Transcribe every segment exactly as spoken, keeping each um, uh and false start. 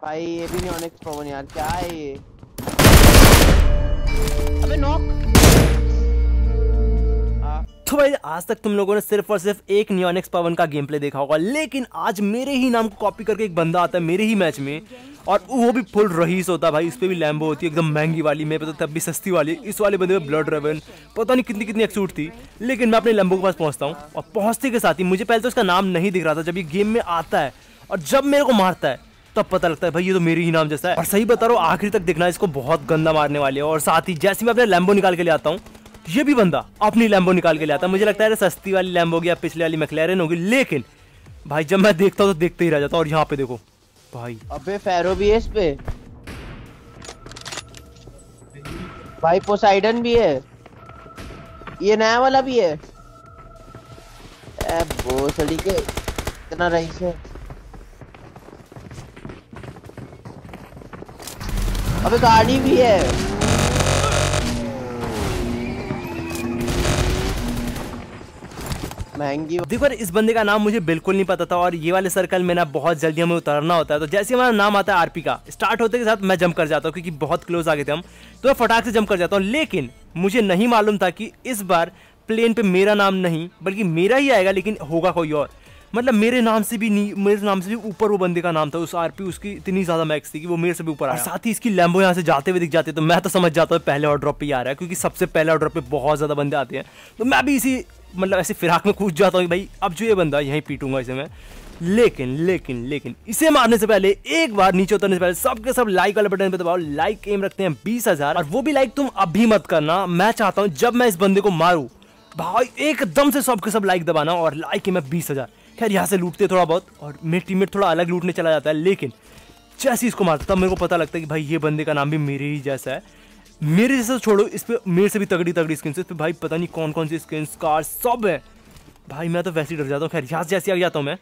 भाई ये भी नहीं ऑनिक्स पवन यार, क्या है ये? अबे नॉक। तो भाई आज तक तुम लोगों ने सिर्फ और सिर्फ एक नियोनिक्स पवन का गेम प्ले देखा होगा, लेकिन आज मेरे ही नाम को कॉपी करके एक बंदा आता है मेरे ही मैच में, और वो भी फुल रईस होता है भाई। इस पे भी लैम्बो होती है एकदम महंगी वाली, मेरे पे तो तब भी सस्ती वाली। इस वाले बंदे में ब्लड रेवन पता नहीं कितनी कितनी एक्सूट थी, लेकिन मैं अपने लैम्बो के पास पहुंचता हूँ और पहुंचते के साथ ही मुझे पहले तो इसका नाम नहीं दिख रहा था। जब ये गेम में आता है और जब मेरे को मारता है तब पता लगता है भाई ये तो मेरे ही नाम जैसा है। और सही बता रहा हूँ, आखिरी तक देखना, इसको बहुत गंदा मारने वाले है। और साथ ही जैसे मैं अपने लैम्बो निकाल के ले आता हूँ, ये भी बंदा अपनी लैम्बो निकाल के ले आता है। मुझे लगता है सस्ती वाली लैम्बो होगी या पिछले वाली मैक्लेरन होगी, लेकिन भाई जब मैं देखता हूँ तो देखते ही रह जाता हूँ। और यहाँ पे देखो भाई, अबे फेरो भी है इस पे भाई, पोसाइडन भी है, ये नया वाला भी है। ए भोसड़ी के इतना रईस है। अबे गाड़ी भी है। महंगी। देखो इस बंदे का नाम मुझे बिल्कुल नहीं पता था, और ये वाले सर्कल में ना बहुत जल्दी हमें उतरना होता है। तो जैसे हमारा नाम आता है आरपी का, स्टार्ट होते के साथ मैं जंप कर जाता हूँ, क्योंकि बहुत क्लोज आ गए थे हम, तो मैं फटाक से जंप कर जाता हूँ। लेकिन मुझे नहीं मालूम था कि इस बार प्लेन पे मेरा नाम नहीं बल्कि मेरा ही आएगा, लेकिन होगा कोई और। मतलब मेरे नाम से भी नहीं, मेरे नाम से भी ऊपर वो बंदे का नाम था। उस आरपी उसकी इतनी ज्यादा मैक्स थी कि वो मेरे से भी ऊपर आया। और साथ ही इसकी लैम्बो यहाँ से जाते हुए दिख जाते, तो मैं तो समझ जाता हूँ पहले ऑर्डर पे ही आ रहा है, क्योंकि सबसे पहले ऑर्डर पे बहुत ज्यादा बंदे आते हैं। तो मैं भी इसी मतलब ऐसे फिराक में कूद जाता हूँ भाई अब जो ये बंदा यहीं पीटूंगा इसे मैं। लेकिन लेकिन लेकिन इसे मारने से पहले, एक बार नीचे उतरने से पहले, सबके सब लाइक वाले बटन पे दबाओ। लाइक एम रखते हैं बीस हजार, और वो भी लाइक तुम अभी मत करना। मैं चाहता हूँ जब मैं इस बंदे को मारूं भाई एकदम से सबके सब लाइक दबाना, और लाइक एम है बीस हजार। खैर यहाँ से लूटते थोड़ा बहुत, और मेरे टीममेट थोड़ा अलग लूटने चला जाता है, लेकिन जैसे इसको मारता तब मेरे को पता लगता है कि भाई ये बंदे का नाम भी मेरे ही जैसा है। मेरे जैसा छोड़ो, इस पे मेरे से भी तगड़ी तगड़ी स्किन, इस पे भाई पता नहीं कौन कौन सी स्किन, कार सब है भाई। मैं तो वैसे ही डर जाता हूँ। खैर यहाँ से जैसे आ जाता हूँ मैं,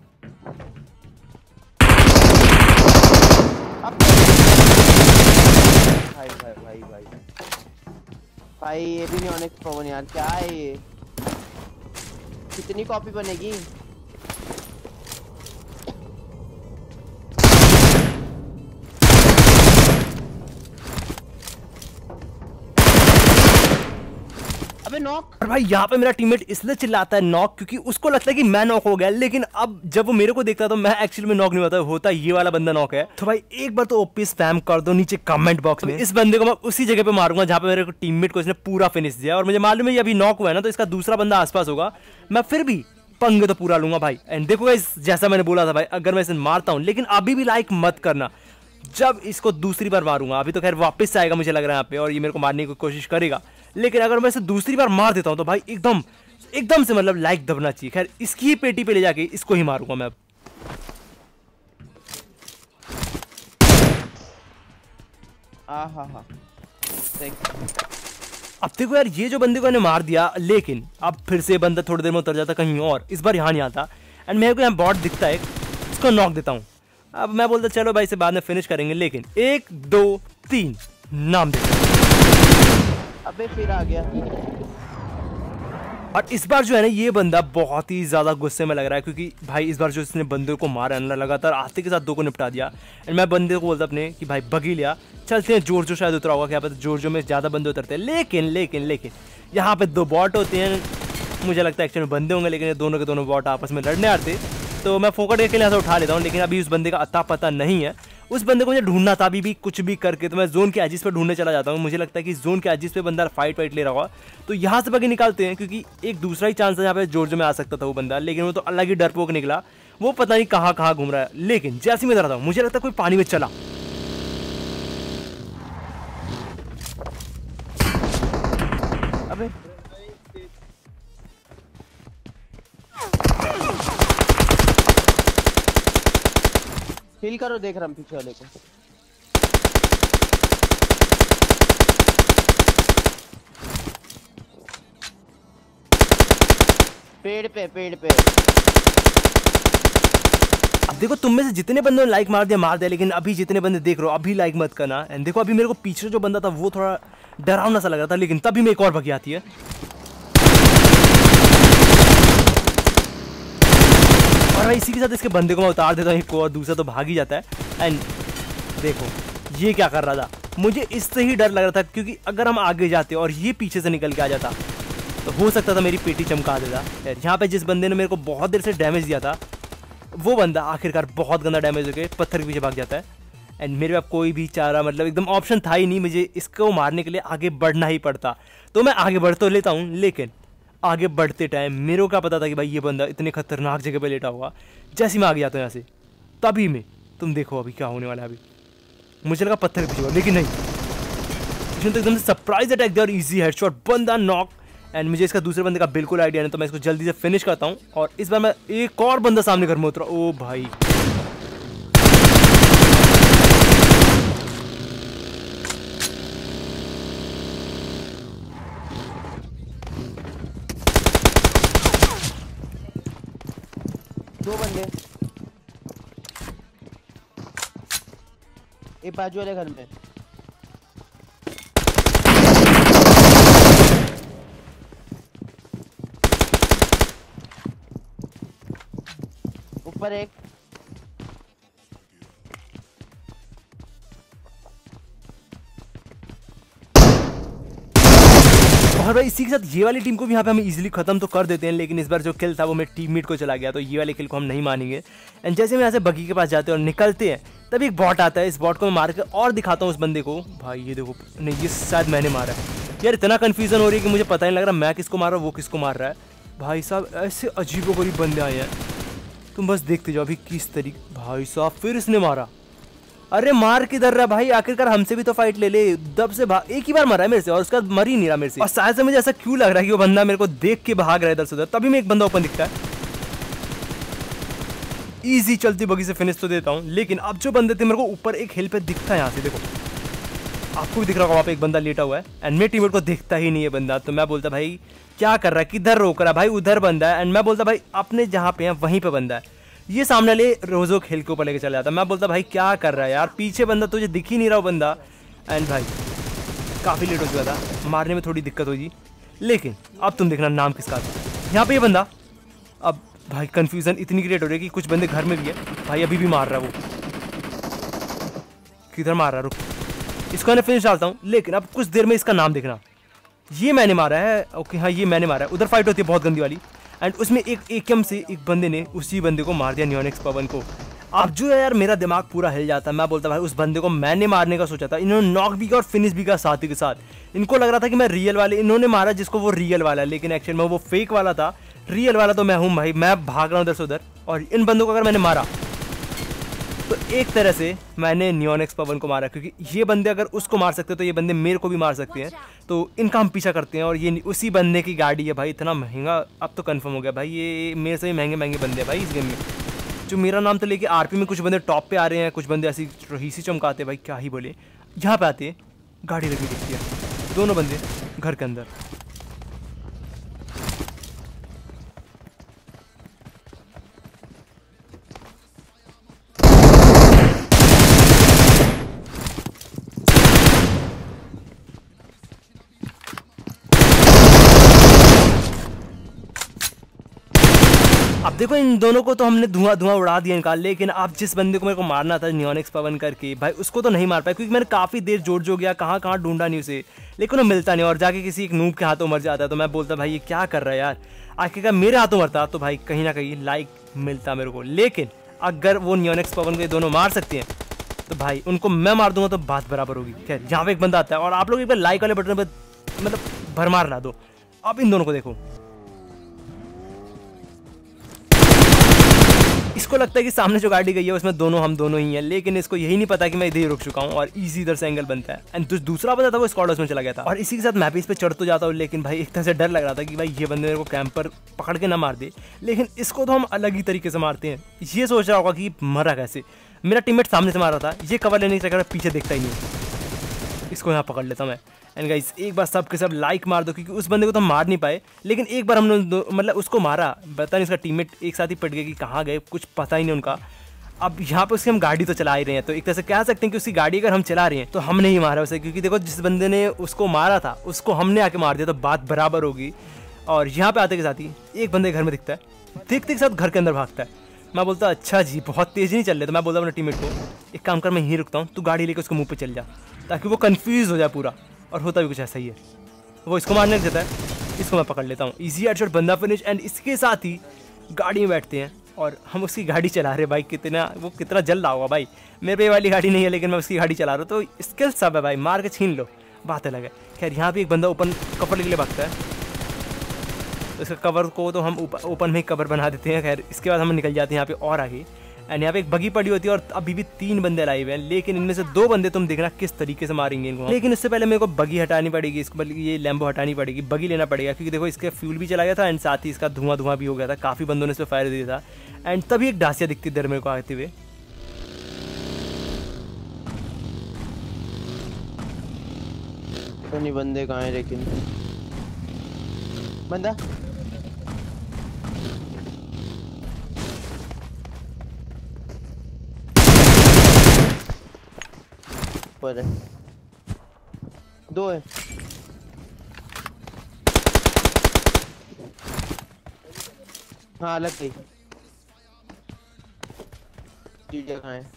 भाई भाई भाई भाई भाई ये भी नहीं ऑनिक्स पवन यार, क्या है ये? कितनी कॉपी बनेगी? अबे नॉक। और भाई यहाँ पे मेरा टीममेट इसलिए चिल्लाता है नॉक, क्योंकि उसको लगता है कि मैं नॉक हो गया। लेकिन अब जब वो मेरे को देखता है तो मैं एक्चुअली में नॉक नहीं होता, होता ये वाला बंदा नॉक है। तो भाई एक बार तो ओपी स्पैम कर दो नीचे कमेंट बॉक्स में। इस बंदे को मैं उसी जगह पे मारूंगा जहाँ पे मेरे को टीममेट को इसने पूरा फिनिश दिया, और मुझे मालूम है ये अभी नॉक हुआ है ना, तो इसका दूसरा बंदा आसपास होगा। मैं फिर भी पंगे तो पूरा लूंगा भाई। एंड देखो गाइस, जैसा मैंने बोला था भाई, अगर मैं इसे मारता हूँ, लेकिन अभी भी लाइक मत करना। जब इसको दूसरी बार मारूंगा, अभी तो खैर वापस से आएगा मुझे लग रहा है यहाँ पे, और ये मेरे को मारने की कोशिश करेगा, लेकिन अगर मैं इसे दूसरी बार मार देता हूँ तो भाई एकदम एकदम से मतलब लाइक दबना चाहिए। खैर इसकी ही पेटी पे ले जाके इसको ही मारूंगा मैं अब। आहा अब देखो यार, ये जो बंदे को मैंने मार दिया, लेकिन अब फिर से बंदा थोड़ी देर में उतर जाता कहीं और। इस बार यहाँ नहीं आता, एंड मेरे को यहाँ बॉट दिखता है, इसको नॉक देता हूँ। अब मैं बोलता चलो भाई इसे बाद में फिनिश करेंगे, लेकिन एक दो तीन नाम दे। अबे फिर आ गया। और इस बार जो है ना, ये बंदा बहुत ही ज्यादा गुस्से में लग रहा है, क्योंकि भाई इस बार जो इसने बंदे को मारा है लगातार आते के साथ दो को निपटा दिया। एंड मैं बंदे को बोलता अपने कि भाई बगी लिया, चलते हैं जोर जो शायद उतरा होगा, क्या पता जोर जो में ज्यादा बंदे उतरते हैं। लेकिन लेकिन लेकिन यहाँ पे दो बॉट होते हैं, मुझे लगता है एक्चुअली बंदे होंगे, लेकिन ये दोनों के दोनों बॉट आपस में लड़ने आते, तो मैं फोकट के लिए उठा लेता हूँ। लेकिन अभी उस बंदे का अता पता नहीं है, उस बंदे को मुझे ढूंढना था अभी भी कुछ भी करके। तो मैं जोन के एजिस पे ढूंढने चला जाता हूँ। मुझे लगता है कि जोन के एजिस पे बंदा फाइट वाइट ले रहा होगा, तो यहाँ से बगी निकालते हैं, क्योंकि एक दूसरा ही चांस है यहाँ पे जोर में आ सकता था वो बंदा, लेकिन वो तो अलग ही डरपोक निकला। वो पता नहीं कहाँ कहाँ घूम रहा है। लेकिन जैसे मैं रहा था, मुझे लगता है कोई पानी में चला। अबे हिल करो, देख रहा हूँ पीछे वाले को। पेड़ पे पेड़ पे। अब देखो तुम में से जितने बंदों ने लाइक मार दिया मार दिया, लेकिन अभी जितने बंदे देख रहे हो अभी लाइक मत करना। एंड देखो अभी मेरे को पीछे जो बंदा था वो थोड़ा डरावना सा लग रहा था, लेकिन तभी में एक और भगी आती है। और भाई इसी के साथ इसके बंदे को मैं उतार देता हूँ, एक और दूसरा तो भाग ही जाता है। एंड देखो ये क्या कर रहा था, मुझे इससे ही डर लग रहा था, क्योंकि अगर हम आगे जाते और ये पीछे से निकल के आ जाता तो हो सकता था मेरी पेटी चमका देता। यहाँ पे जिस बंदे ने मेरे को बहुत देर से डैमेज दिया था वो बंदा आखिरकार बहुत गंदा डैमेज हो गया, पत्थर के पीछे भाग जाता है। एंड मेरे पास कोई भी चारा, मतलब एकदम ऑप्शन था ही नहीं, मुझे इसको मारने के लिए आगे बढ़ना ही पड़ता। तो मैं आगे बढ़ तो लेता हूँ, लेकिन आगे बढ़ते टाइम मेरे को क्या पता था कि भाई ये बंदा इतने खतरनाक जगह पे लेटा होगा। जैसे मैं आगे जाता हूँ यहाँ से, तभी में तुम देखो अभी क्या होने वाला है। अभी मुझे लगा पत्थर के पीछे, लेकिन नहीं, इसने तो एकदम से सरप्राइज अटैक दिया और इजी हेडशॉट, बंदा नॉक। एंड मुझे इसका दूसरे बंदे का बिल्कुल आइडिया नहीं, तो मैं इसको जल्दी से फिनिश करता हूँ। और इस बार मैं एक और बंदा सामने घर में उतरा। ओ भाई दो बंदे एक बाजू वाले घर में। ऊपर एक, और भाई इसी के साथ ये वाली टीम को भी यहाँ पे हम इजीली खत्म तो कर देते हैं। लेकिन इस बार जो किल था वो मेरे टीममेट को चला गया, तो ये वाले किल को हम नहीं मानेंगे। एंड जैसे हम यहाँ से बगी के पास जाते हैं और निकलते हैं, तभी एक बॉट आता है। इस बॉट को मैं मार के और दिखाता हूँ उस बंदे को। भाई ये देखो, नहीं ये शायद मैंने मारा है यार। इतना कन्फ्यूजन हो रही है कि मुझे पता नहीं लग रहा मैं किसको मार रहा हूँ, वो किसको मार रहा है। भाई साहब ऐसे अजीबोगरीब बंदे आए हैं, तुम बस देखते जाओ अभी किस तरीके। भाई साहब फिर इसने मारा, अरे मार किधर रहा भाई, आखिरकार हमसे भी तो फाइट ले ले। दब से भाग, एक ही बार मरा है मेरे से और उसका मर ही नहीं रहा मेरे से। और शायद से मुझे ऐसा क्यों लग रहा है कि वो बंदा मेरे को देख के भाग रहा है इधर से उधर। तभी में एक बंदा ओपन दिखता है, इजी चलती बगी से फिनिश तो देता हूँ। लेकिन अब जो बंदे थे मेरे को ऊपर एक हिल पे दिखता है, यहाँ से देखो आपको भी दिख रहा होगा, वहाँ पे एक बंदा लेटा हुआ है। एंड मेरे टीममेट को दिखता ही नहीं है बंदा। तो मैं बोलता भाई क्या कर रहा है, किधर रोक रहा है भाई, उधर बंदा है। एंड मैं बोलता भाई अपने जहाँ पे है वहीं पे बंदा है। ये सामने ले रोजो खेल के ऊपर लेके चला जाता। मैं बोलता भाई क्या कर रहा है यार, पीछे बंदा, तुझे दिख ही नहीं रहा वो बंदा। एंड भाई काफ़ी लेट हो चुका था, मारने में थोड़ी दिक्कत होगी। लेकिन अब तुम देखना नाम किसका था यहाँ पे ये बंदा। अब भाई कंफ्यूजन इतनी क्रिएट हो रही है कि कुछ बंदे घर में भी है। भाई अभी भी मार रहा है वो, किधर मार रहा है, रुक इसको मैंने फिनिश डालता हूँ। लेकिन अब कुछ देर में इसका नाम देखना, ये मैंने मारा है। ओके हाँ ये मैंने मारा है। उधर फाइट होती है बहुत गंदी वाली, एंड उसमें एक एकम से एक बंदे ने उसी बंदे को मार दिया, नियोनिक्स पवन को। अब जो है यार मेरा दिमाग पूरा हिल जाता है। मैं बोलता भाई उस बंदे को मैंने मारने का सोचा था, इन्होंने नॉक भी किया और फिनिश भी किया साथ ही के साथ। इनको लग रहा था कि मैं रियल वाले, इन्होंने मारा जिसको वो रियल वाला है, लेकिन एक्चुअल में वो फेक वाला था। रियल वाला तो मैं हूँ भाई, मैं भाग रहा हूँ इधर से उधर। और इन बंदों को अगर मैंने मारा तो एक तरह से मैंने नियोनिक्स पवन को मारा, क्योंकि ये बंदे अगर उसको मार सकते तो ये बंदे मेरे को भी मार सकते हैं। तो इनका हम पीछा करते हैं और ये उसी बंदे की गाड़ी है भाई। इतना महंगा अब तो कंफर्म हो गया भाई, ये मेरे से भी महंगे महंगे बंदे हैं भाई इस गेम में। जो मेरा नाम तो लेके आरपी में कुछ बंदे टॉप पे आ रहे हैं, कुछ बंदे ऐसी रही सी चमकाते हैं भाई, क्या ही बोले। यहाँ पे आते हैं, गाड़ी लगी दिखती है, दोनों बंदे घर के अंदर। अब देखो इन दोनों को तो हमने धुआं धुआं उड़ा दिया इनका। लेकिन अब जिस बंदे को मेरे को मारना था नियोनिक्स पवन करके, भाई उसको तो नहीं मार पाया, क्योंकि मैंने काफ़ी देर जोड़ जो गया, कहाँ कहाँ ढूंढा नहीं उसे, लेकिन वो मिलता नहीं। और जाके किसी एक नूब के हाथों मर जाता है। तो मैं बोलता भाई ये क्या कर रहा है यार, आखिरकार मेरे हाथों मरता तो भाई कहीं ना कहीं लाइक मिलता मेरे को। लेकिन अगर वो नियोनिक्स पवन को ये दोनों मार सकते हैं तो भाई उनको मैं मार दूंगा तो बात बराबर होगी। खैर यहाँ पे एक बंदा आता है और आप लोग एक बार लाइक वाले बटन पर मतलब भरमार ला दो। अब इन दोनों को देखो, इसको लगता है कि सामने जो गाड़ी गई है उसमें दोनों हम दोनों ही हैं, लेकिन इसको यही नहीं पता कि मैं इधर ही रुक चुका हूँ और इजी इधर से एंगल बनता है। एंड जो दूसरा बंदा था वो स्क्वाड हाउस में चला गया था। और इसी के साथ मैं भी इस पे चढ़ तो जाता हूँ, लेकिन भाई एक तरह से डर लग रहा था कि भाई ये बंदे मेरे को कैंपर पकड़ के ना मार दे। लेकिन इसको तो हम अलग ही तरीके से मारते हैं। ये सोच रहा होगा कि मरा कैसे, मेरा टीममेट सामने से मार रहा था, ये कवर लेने के चक्कर में पीछे देखता ही नहीं। इसको यहाँ पकड़ लेता मैं। एंड गाइस एक बार सब के सब लाइक मार दो, क्योंकि उस बंदे को तो हम मार नहीं पाए, लेकिन एक बार हमने मतलब उसको मारा। पता नहीं इसका टीममेट एक साथ ही पट गया कि कहाँ गए, कुछ पता ही नहीं उनका। अब यहाँ पे उसकी हम गाड़ी तो चला ही रहे हैं, तो एक तरह से कह सकते हैं कि उसकी गाड़ी अगर हम चला रहे हैं तो हमने ही मारा उसे, क्योंकि देखो जिस बंदे ने उसको मारा था उसको हमने आके मार दिया, तो बात बराबर होगी। और यहाँ पे आते के साथ ही एक बंदे घर में दिखता है, देखते के साथ घर के अंदर भागता है। मैं बोलता अच्छा जी बहुत तेज नहीं चल रहे, तो मैं बोलता अपने टीममेट को एक काम कर, मैं यहीं रुकता हूँ, तू गाड़ी लेके उसके मुंह पे चल जा, ताकि वो कंफ्यूज हो जाए पूरा। और होता भी कुछ ऐसा ही है, वो इसको मारने लग जाता है, इसको मैं पकड़ लेता हूँ, इजी हेडशॉट, बंदा फिनिश। एंड इसके साथ ही गाड़ी में बैठते हैं और हम उसकी गाड़ी चला रहे। भाई कितना वो कितना जल रहा होगा भाई, मेरे पे ये वाली गाड़ी नहीं है लेकिन मैं उसकी गाड़ी चला रहा हूँ, तो स्किल सब है भाई, मार के छीन लो, बात अलग है। खैर यहाँ पे एक बंदा ओपन कवर के लिए भागता है, तो इसका कवर को तो हम ओपन में ही कवर बना देते हैं। खैर इसके बाद हम निकल जाते हैं यहाँ पे और आगे। एंड यहाँ पे एक बगी पड़ी होती है और अभी भी तीन बंदे लाइव हैं, लेकिन इनमें से दो बंदे तुम देखना किस तरीके से मारेंगे इनको। लेकिन इससे पहले मेरे को बगी हटानी पड़ेगी, इसको ये लैम्बो हटानी पड़ेगी, बगी लेना पड़ेगा, क्योंकि देखो इसका फ्यूल भी चला गया था एंड साथ ही इसका धुआं धुआं भी हो गया था, काफ़ी बंदों ने इस पर फायर दिया था। एंड तभी एक डासिया दिखती इधर मेरे को आते हुए। तो नहीं बंदे कहाँ हैं, लेकिन बंदा पर है, दो है। हाँ अलग गई, चीजें कहाँ है।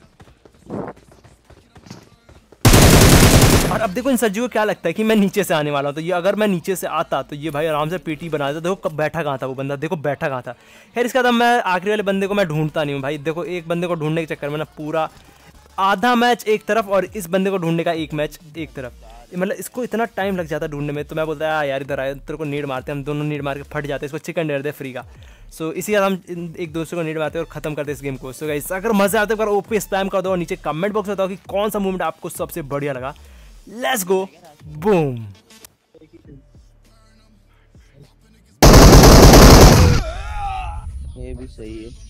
और अब देखो इन सज्जू को क्या लगता है कि मैं नीचे से आने वाला हूँ, तो ये अगर मैं नीचे से आता तो ये भाई आराम से पेटी बना देता। देखो कब बैठा कहाँ था वो बंदा, देखो बैठा कहाँ था। खैर इसका था, मैं आखिरी वाले बंदे को मैं ढूंढता नहीं हूँ भाई, देखो एक बंदे को ढूंढने के चक्कर में ना पूरा आधा मैच एक तरफ और इस बंदे को ढूंढने का एक मैच एक तरफ, मतलब इसको इतना टाइम लग जाता है ढूंढने में। तो मैं बोलता है यार इधर आए, तेरे को नीड मारते हैं, हम दोनों नीड मार के फट जाते हैं, इसको चिकन डिनर दे फ्री का। सो इसी तरह हम एक दूसरे को नीड मारते हैं और खत्म करते हैं इस गेम को। सो गाइस अगर मजा आता है तो ओपी स्पैम कर दो और नीचे कमेंट बॉक्स में बताओ कि कौन सा मूवमेंट आपको सबसे बढ़िया लगा। Let's go boom. ये भी सही है।